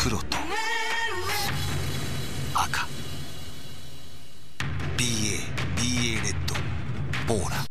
黒と赤 BA レッドポーラ